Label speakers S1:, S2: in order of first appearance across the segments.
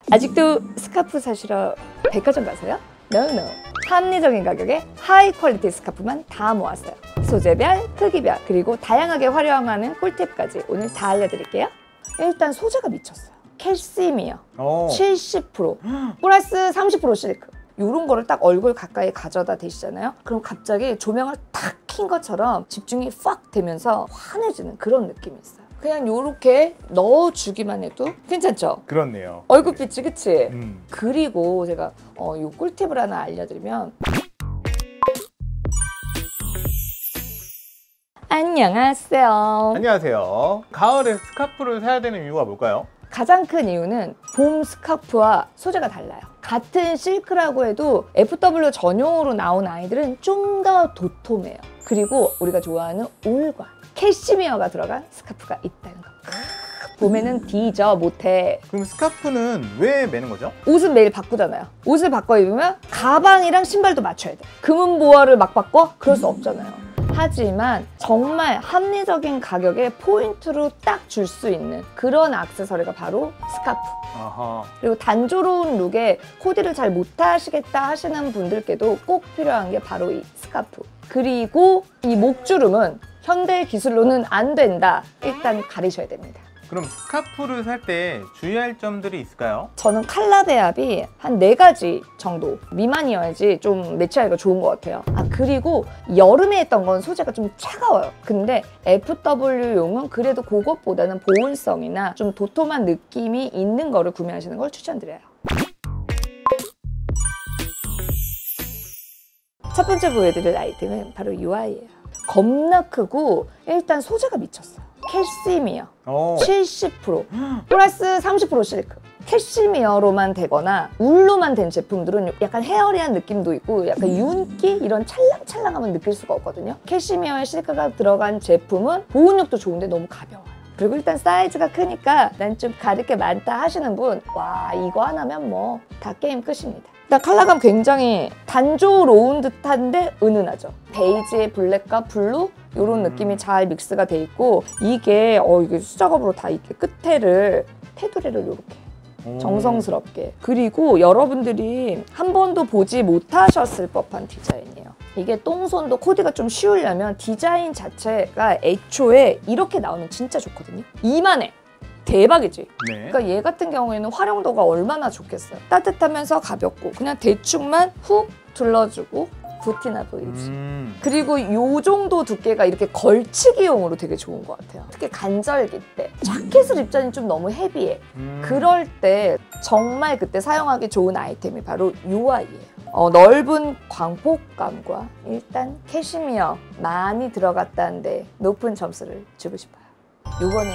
S1: 아직도 스카프 사시러 백화점 가세요? No. 합리적인 가격에 하이 퀄리티 스카프만 다 모았어요. 소재별, 크기별, 그리고 다양하게 활용하는 꿀팁까지 오늘 다 알려드릴게요. 일단 소재가 미쳤어요. 캐시미어 70% 플러스 30% 실크. 이런 거를 딱 얼굴 가까이 가져다 대시잖아요. 그럼 갑자기 조명을 탁 킨 것처럼 집중이 팍 되면서 환해지는 그런 느낌이 있어요. 그냥 요렇게 넣어주기만 해도 괜찮죠?
S2: 그렇네요.
S1: 얼굴빛이 그치?
S2: 그리고
S1: 제가 요 꿀팁을 하나 알려드리면 안녕하세요.
S2: 안녕하세요. 가을에 스카프를 사야 되는 이유가 뭘까요?
S1: 가장 큰 이유는 봄 스카프와 소재가 달라요. 같은 실크라고 해도 FW 전용으로 나온 아이들은 좀 더 도톰해요. 그리고 우리가 좋아하는 울과 캐시미어가 들어간 스카프가 있다는 거. 봄에는 D죠, 못해.
S2: 그럼 스카프는 왜 매는 거죠?
S1: 옷은 매일 바꾸잖아요. 옷을 바꿔 입으면 가방이랑 신발도 맞춰야 돼. 금은 보화를 막 바꿔? 그럴 수 없잖아요. 하지만 정말 합리적인 가격에 포인트로 딱 줄 수 있는 그런 액세서리가 바로 스카프.
S2: 아하.
S1: 그리고 단조로운 룩에 코디를 잘 못하시겠다 하시는 분들께도 꼭 필요한 게 바로 이 스카프. 그리고 이 목주름은 현대 기술로는 안 된다. 일단 가리셔야 됩니다.
S2: 그럼 스카프를 살 때 주의할 점들이 있을까요?
S1: 저는 컬러 배합이 한 4가지 정도 미만이어야지 좀 매치하기가 좋은 것 같아요. 그리고 여름에 했던 건 소재가 좀 차가워요. 근데 FW용은 그래도 그것보다는 보온성이나 좀 도톰한 느낌이 있는 거를 구매하시는 걸 추천드려요. 첫 번째 보여드릴 아이템은 바로 이 아이예요. 겁나 크고 일단 소재가 미쳤어요. 캐시미어 70% 플러스 30% 실크. 캐시미어로만 되거나 울로만 된 제품들은 약간 헤어리한 느낌도 있고 약간 윤기 이런 찰랑찰랑함을 느낄 수가 없거든요. 캐시미어에 실크가 들어간 제품은 보온력도 좋은데 너무 가벼워요. 그리고 일단 사이즈가 크니까 난 좀 가릴 게 많다 하시는 분, 와 이거 하나면 뭐 다 게임 끝입니다. 일단 컬러감 굉장히 단조로운 듯한데 은은하죠. 베이지에 블랙과 블루 이런 느낌이 잘 믹스가 돼 있고 이게 수작업으로 다 이렇게 끝에를 테두리를 이렇게 정성스럽게. 그리고 여러분들이 한 번도 보지 못하셨을 법한 디자인이에요. 이게 똥손도 코디가 좀 쉬우려면 디자인 자체가 애초에 이렇게 나오면 진짜 좋거든요. 이만해. 대박이지?
S2: 네.
S1: 그러니까 얘 같은 경우에는 활용도가 얼마나 좋겠어요. 따뜻하면서 가볍고 그냥 대충만 훅 둘러주고 부티나 보이지. 그리고 요 정도 두께가 이렇게 걸치기용으로 되게 좋은 것 같아요. 특히 간절기 때 자켓을 입자니 좀 너무 헤비해. 그럴 때 정말 그때 사용하기 좋은 아이템이 바로 요 아이예요. 넓은 광폭감과 일단 캐시미어 많이 들어갔다는데 높은 점수를 주고 싶어요. 요거는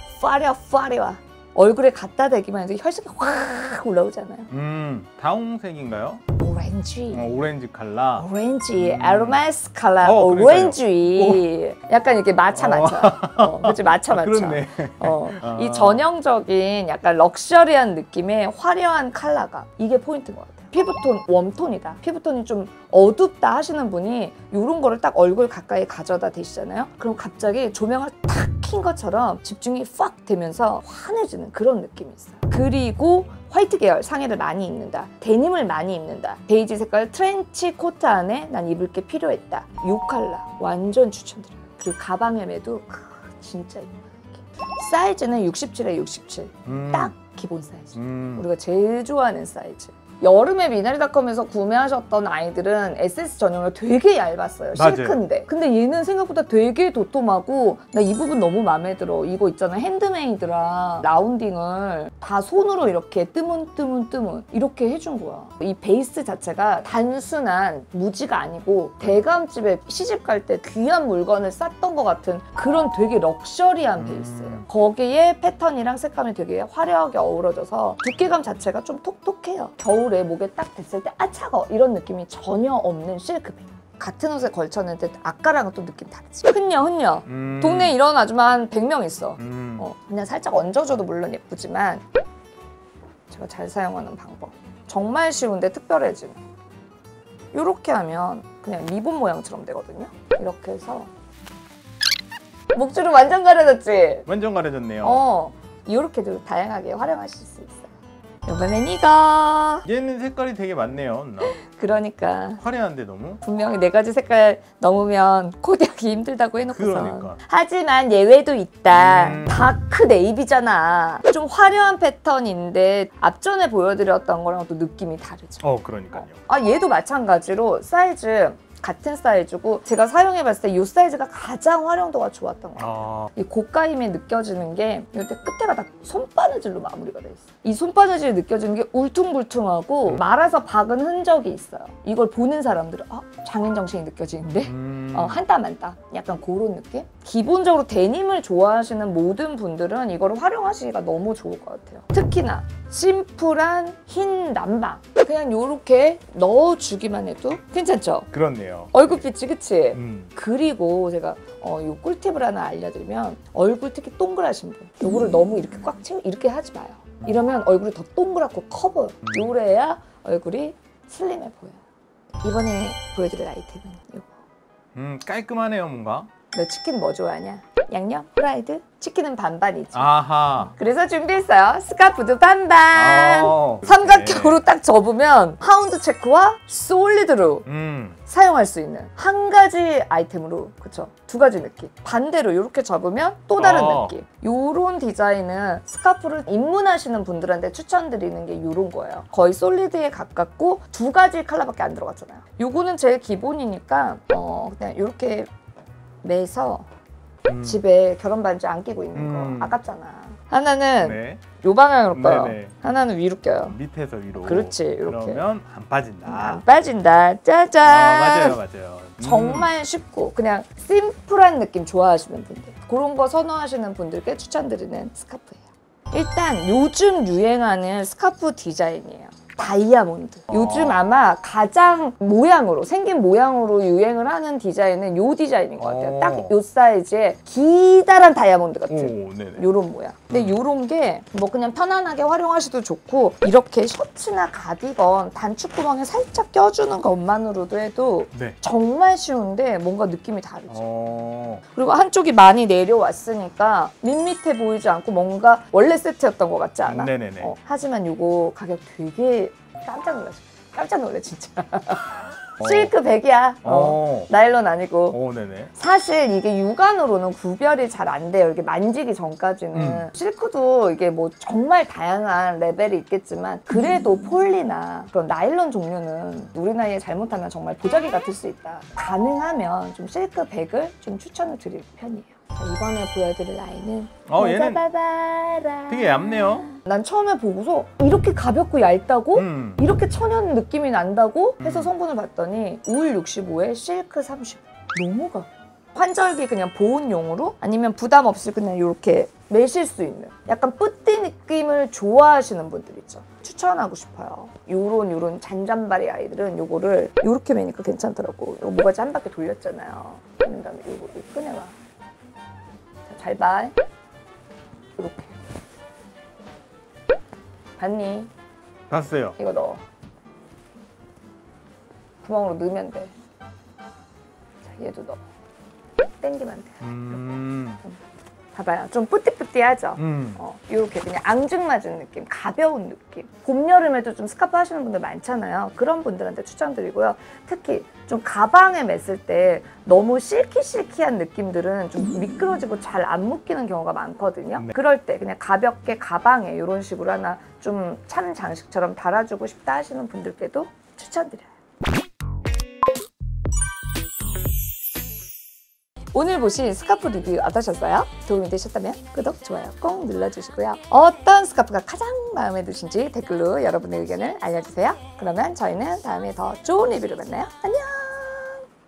S1: 파리와 얼굴에 갖다 대기만 해도 혈색이 확 올라오잖아요.
S2: 다홍색인가요?
S1: 오렌지.
S2: 오렌지 컬러.
S1: 오렌지, 에르메스 컬러, 오렌지. 약간 이렇게 마차. 그치, 마차.
S2: 그렇네.
S1: 이 전형적인 약간 럭셔리한 느낌의 화려한 컬러감. 이게 포인트인 것 같아요. 피부톤 웜톤이다. 피부톤이 좀 어둡다 하시는 분이 이런 거를 딱 얼굴 가까이 가져다 대시잖아요. 그럼 갑자기 조명을 탁 킨 것처럼 집중이 팍 되면서 환해지는 그런 느낌이 있어요. 그리고 화이트 계열 상의를 많이 입는다. 데님을 많이 입는다. 베이지 색깔 트렌치 코트 안에 난 입을 게 필요했다. 이 컬러 완전 추천드려요. 그리고 가방에 매도 진짜 이뻐요. 사이즈는 67에 67. 딱 기본 사이즈. 우리가 제일 좋아하는 사이즈. 여름에 미나리닷컴에서 구매하셨던 아이들은 SS 전용으로 되게 얇았어요. 실크인데. 근데 얘는 생각보다 되게 도톰하고 나 이 부분 너무 마음에 들어. 이거 있잖아. 핸드메이드랑 라운딩을 다 손으로 이렇게 뜨문 이렇게 해준 거야. 이 베이스 자체가 단순한 무지가 아니고 대감집에 시집 갈 때 귀한 물건을 쌌던 것 같은 그런 되게 럭셔리한 베이스예요. 거기에 패턴이랑 색감이 되게 화려하게 어우러져서 두께감 자체가 좀 톡톡해요. 겨울에 목에 딱 댔을 때 차가워 이런 느낌이 전혀 없는 실크백. 같은 옷에 걸쳤는데 아까랑은 또 느낌 다르지. 흔녀. 동네에 이런 아줌마 한 100명 있어. 그냥 살짝 얹어줘도 물론 예쁘지만 제가 잘 사용하는 방법. 정말 쉬운데 특별해지는. 이렇게 하면 그냥 리본 모양처럼 되거든요. 이렇게 해서 목줄은 완전 가려졌지?
S2: 완전 가려졌네요.
S1: 이렇게도 다양하게 활용하실 수 있어요. 이번엔 이거.
S2: 얘는 색깔이 되게 많네요, 누나.
S1: 그러니까
S2: 화려한데 너무?
S1: 분명히 4가지 색깔 넘으면 코디하기 힘들다고 해놓고서.
S2: 그러니까.
S1: 하지만 예외도 있다.
S2: 음.
S1: 다크 네이비잖아. 좀 화려한 패턴인데 앞전에 보여드렸던 거랑 또 느낌이 다르죠.
S2: 그러니까요.
S1: 아, 얘도 마찬가지로 사이즈 같은 사이즈고 제가 사용해봤을 때 이 사이즈가 가장 활용도가 좋았던 것 같아요. 이 고가임이 느껴지는 게 이때 끝에가 다 손바느질로 마무리가 돼 있어요. 이 손바느질이 느껴지는 게 울퉁불퉁하고 말아서 박은 흔적이 있어요. 이걸 보는 사람들은 장인 정신이 느껴지는데 한 땀 한 땀 약간 그런 느낌? 기본적으로 데님을 좋아하시는 모든 분들은 이걸 활용하시기가 너무 좋을 것 같아요. 특히나 심플한 흰 남방 그냥 이렇게 넣어주기만 해도 괜찮죠?
S2: 그렇네요.
S1: 얼굴빛이 그치?
S2: 그리고
S1: 그리고 제가 요 꿀팁을 하나 알려드리면 얼굴 특히 동그라신 분 요거를 너무 이렇게 꽉 채워 이렇게 하지 마요. 이러면 얼굴이 더 동그랗고 커 보여. 요래야 얼굴이 슬림해 보여요. 이번에 보여드릴 아이템은 요거.
S2: 깔끔하네요, 뭔가.
S1: 너 치킨 뭐 좋아하냐? 양념? 프라이드? 치킨은 반반이지.
S2: 아하.
S1: 그래서 준비했어요. 스카프도 반반.
S2: 네.
S1: 삼각형으로 딱 접으면 파운드 체크와 솔리드로 사용할 수 있는 한 가지 아이템으로, 그쵸? 2가지 느낌. 반대로 이렇게 접으면 또 다른 느낌. 요런 디자인은 스카프를 입문하시는 분들한테 추천드리는 게 요런 거예요. 거의 솔리드에 가깝고 2가지 컬러밖에 안 들어갔잖아요. 요거는 제일 기본이니까 그냥 이렇게 매서 집에 결혼 반지 안 끼고 있는 거 아깝잖아. 하나는 요 방향으로 껴요.
S2: 네네.
S1: 하나는 위로 껴요.
S2: 밑에서 위로.
S1: 그렇지, 이렇게.
S2: 그러면 안 빠진다.
S1: 안 빠진다. 짜잔.
S2: 맞아요.
S1: 정말 쉽고 그냥 심플한 느낌 좋아하시는 분들, 그런 거 선호하시는 분들께 추천드리는 스카프예요. 일단 요즘 유행하는 스카프 디자인이에요. 다이아몬드. 요즘 아마 가장 생긴 모양으로 유행을 하는 디자인은 요 디자인인 것 같아요. 딱 요 사이즈에 기다란 다이아몬드 같은 요런 모양. 근데 요런 게 뭐 그냥 편안하게 활용하셔도 좋고, 이렇게 셔츠나 가디건 단추구멍에 살짝 껴주는 것만으로도 해도 정말 쉬운데 뭔가 느낌이 다르죠. 그리고 한쪽이 많이 내려왔으니까 밋밋해 보이지 않고 뭔가 원래 세트였던 것 같지 않아?
S2: 네네네.
S1: 하지만 요거 가격 되게 깜짝 놀래 진짜. 실크 100이야. 나일론 아니고.
S2: 네네.
S1: 사실 이게 육안으로는 구별이 잘 안 돼요. 이게 만지기 전까지는. 실크도 이게 뭐 정말 다양한 레벨이 있겠지만, 그래도 폴리나 그런 나일론 종류는 우리 나이에 잘못하면 정말 보자기 같을 수 있다. 가능하면 좀 실크 100을 좀 추천을 드릴 편이에요. 이번에 보여드릴 라인은
S2: 얘는 되게 얇네요.
S1: 난 처음에 보고서 이렇게 가볍고 얇다고? 이렇게 천연 느낌이 난다고? 해서 성분을 봤더니 울 65에 실크 35. 너무 가벼워. 환절기 그냥 보온용으로, 아니면 부담 없이 그냥 이렇게 매실 수 있는 약간 뿌띠 느낌을 좋아하시는 분들 있죠. 추천하고 싶어요. 요런 잔잔바리 아이들은 요거를 요렇게 매니까 괜찮더라고. 요 모가지 한 바퀴 돌렸잖아요. 그런 다음에 요거 꺼내와. 잘 봐. 이렇게. 봤니?
S2: 봤어요.
S1: 이거 넣어. 구멍으로 넣으면 돼. 자, 얘도 넣어. 당기면 돼. 봐봐요. 좀 뿌띠뿌띠하죠? 이렇게 그냥 앙증맞은 느낌, 가벼운 느낌. 봄, 여름에도 좀 스카프 하시는 분들 많잖아요. 그런 분들한테 추천드리고요. 특히 좀 가방에 맸을 때 너무 실키실키한 느낌들은 좀 미끄러지고 잘 안 묶이는 경우가 많거든요. 그럴 때 그냥 가볍게 가방에 이런 식으로 하나 좀 참 장식처럼 달아주고 싶다 하시는 분들께도 추천드려요. 오늘 보신 스카프 리뷰 어떠셨어요? 도움이 되셨다면 구독, 좋아요 꼭 눌러주시고요. 어떤 스카프가 가장 마음에 드신지 댓글로 여러분의 의견을 알려주세요. 그러면 저희는 다음에 더 좋은 리뷰로 만나요. 안녕!